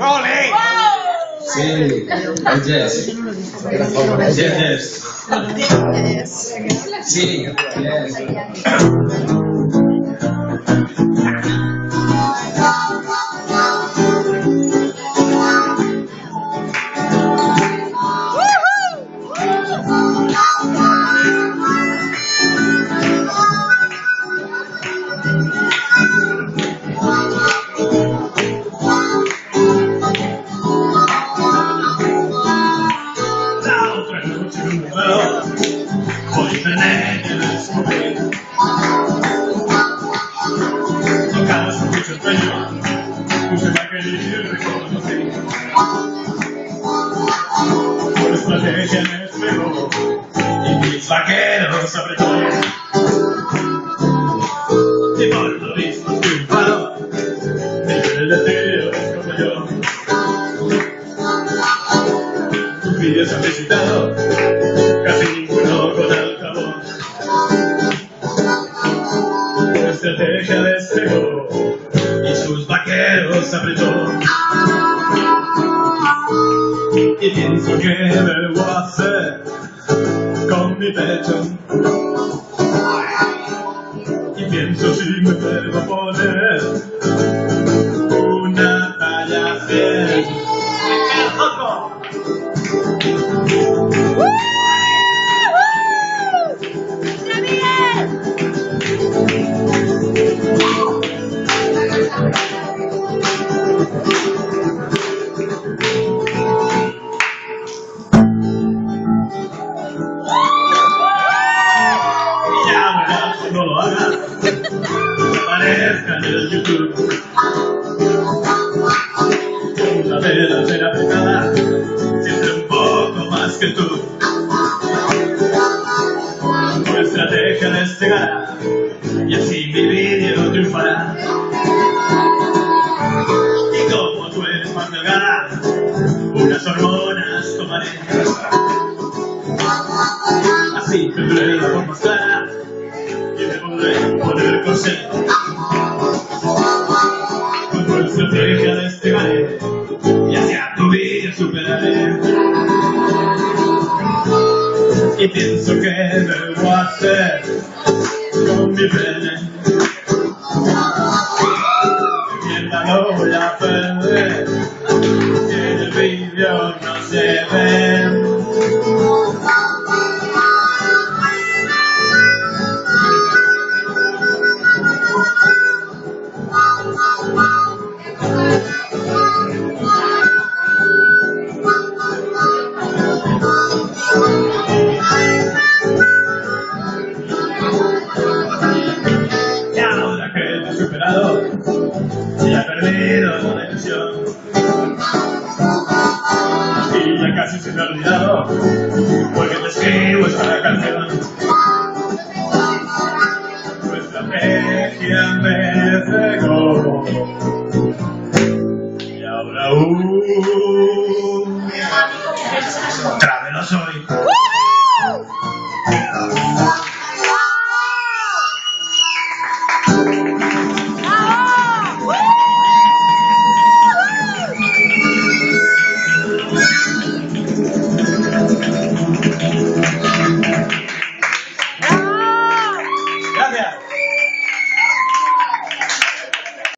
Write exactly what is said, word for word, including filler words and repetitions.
¡Ole! Sí, el yes. Yes, yes. Sí, yes. Voy a tener que descubrir. Tocadas con mucho sueño, puse la que y reconocí. Por estrategia me despegó y mis vaqueros apretó. Y por lo visto triunfado, el deseo como yo. Tus vídeos han visitado, casi ninguno con altavoz. Tu estrategia despegó y sus vaqueros apretó. Y pienso que me voy a hacer con mi pecho. Y pienso si me debo poner una talla cien. No lo hagas, que aparezca en el YouTube. Una vela será pegada, siempre un poco más que tú. Tu estrategia despegará y así mi vídeo triunfará. Y como tú eres más delgada, unas hormonas tomaré. Así tendré la voz más clara y me podré poner corsé. Con tu estrategia despegaré y hacia tu vida superaré. Y pienso que me voy a hacer con mi pene. Mierda, no voy a perder, en el vídeo no se ve. Ya he perdido la ilusión y ya casi se me ha olvidado porque te escribo esta canción. Tu estrategia me cegó y ahora uh, otra vez lo soy.